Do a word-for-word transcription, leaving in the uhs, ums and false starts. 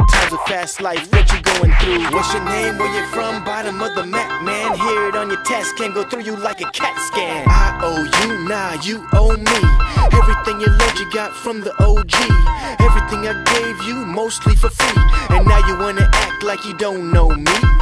times of fast life, what you going through? What's your name, where you from, bottom of the map, man? Hear it on your test, can't go through you like a CAT scan. I owe you, nah, you owe me. Everything you learned you got from the O G. Everything I gave you, mostly for free. And now you wanna act like you don't know me.